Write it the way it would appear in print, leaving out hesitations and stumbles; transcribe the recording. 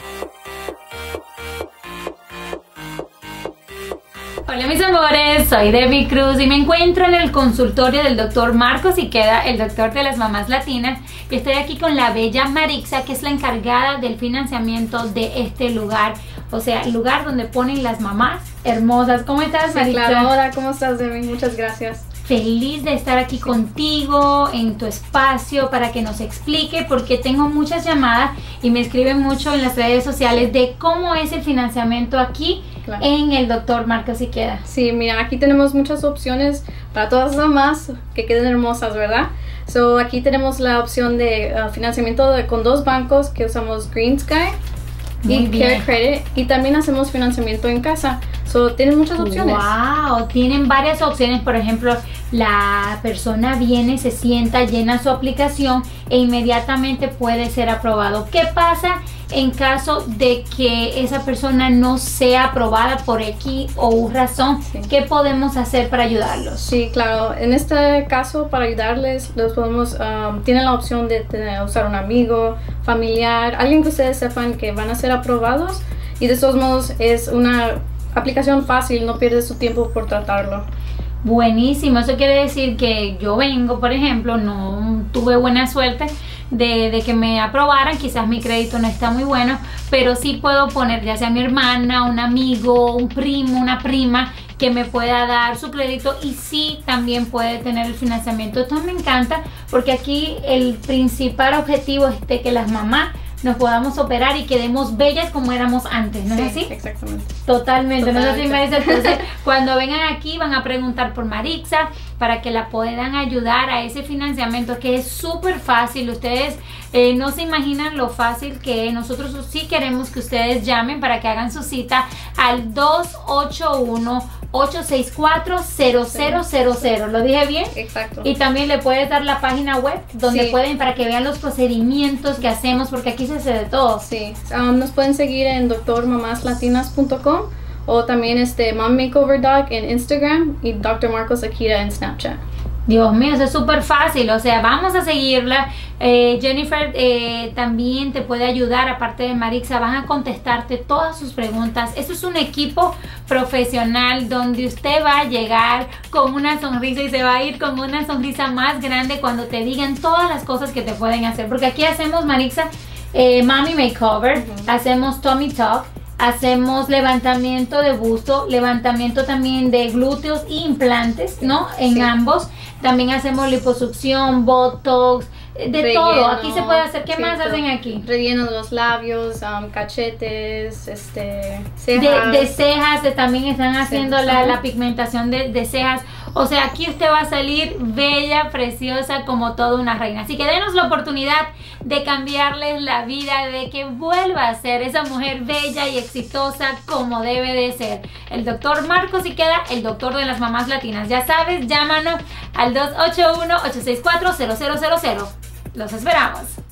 Hola mis amores, soy Debbie Cruz y me encuentro en el consultorio del doctor Marcos Iqueda, el doctor de las mamás latinas, y estoy aquí con la bella Marixa, que es la encargada del financiamiento de este lugar, o sea, el lugar donde ponen las mamás hermosas. ¿Cómo estás, Marixa? Claro, hola, ¿cómo estás, Debbie? Muchas gracias. Feliz de estar aquí contigo en tu espacio para que nos explique, porque tengo muchas llamadas y me escriben mucho en las redes sociales de cómo es el financiamiento aquí. Claro. En el doctor Marcos Iqueda. Sí, mira, aquí tenemos muchas opciones para todas las mamás que queden hermosas, ¿verdad? So, aquí tenemos la opción de financiamiento con dos bancos que usamos Green Sky y Care Credit, y también hacemos financiamiento en casa. So, tienen muchas opciones. Wow, tienen varias opciones. Por ejemplo, la persona viene, se sienta, llena su aplicación e inmediatamente puede ser aprobado. ¿Qué pasa en caso de que esa persona no sea aprobada por X o Y razón? Sí. ¿Qué podemos hacer para ayudarlos? Sí, claro. En este caso, para ayudarles, los podemos, tienen la opción de usar un amigo, familiar, alguien que ustedes sepan que van a ser aprobados, y de todos modos es una aplicación fácil, no pierdes su tiempo por tratarlo. Buenísimo, eso quiere decir que yo vengo, por ejemplo, no tuve buena suerte de que me aprobaran, quizás mi crédito no está muy bueno, pero sí puedo poner ya sea mi hermana, un amigo, un primo, una prima que me pueda dar su crédito, y sí también puede tener el financiamiento. Esto me encanta porque aquí el principal objetivo es de que las mamás nos podamos operar y quedemos bellas como éramos antes, ¿no es así? Exactamente. Totalmente. No sé si me dice. Entonces, cuando vengan aquí van a preguntar por Marixa para que la puedan ayudar a ese financiamiento, que es súper fácil. Ustedes no se imaginan lo fácil que es. Nosotros sí queremos que ustedes llamen para que hagan su cita al 281-864-0000. ¿Lo dije bien? Exacto. Y también le puedes dar la página web donde pueden, para que vean los procedimientos que hacemos, porque aquí se hace de todo. Sí, nos pueden seguir en drmamaslatinas.com o también Mom Makeover Doc en Instagram y Dr. Marcos Iqueda en Snapchat. Dios mío, eso es súper fácil. O sea, vamos a seguirla. Jennifer también te puede ayudar, aparte de Marixa, van a contestarte todas sus preguntas. Esto es un equipo profesional donde usted va a llegar con una sonrisa y se va a ir con una sonrisa más grande cuando te digan todas las cosas que te pueden hacer. Porque aquí hacemos, Marixa, Mommy Makeover, hacemos Tummy Talk, hacemos levantamiento de busto, levantamiento también de glúteos e implantes, ¿no? En ambos. También hacemos liposucción, botox, de relleno, todo. Aquí se puede hacer. ¿Qué más hacen aquí? Relleno de los labios, cachetes, cejas. De cejas, también están haciendo la pigmentación de cejas. O sea, aquí usted va a salir bella, preciosa, como toda una reina. Así que denos la oportunidad de cambiarles la vida, de que vuelva a ser esa mujer bella y exitosa como debe de ser. El doctor Marcos Iqueda, el doctor de las mamás latinas. Ya sabes, llámanos al 281-864-0000. Los esperamos.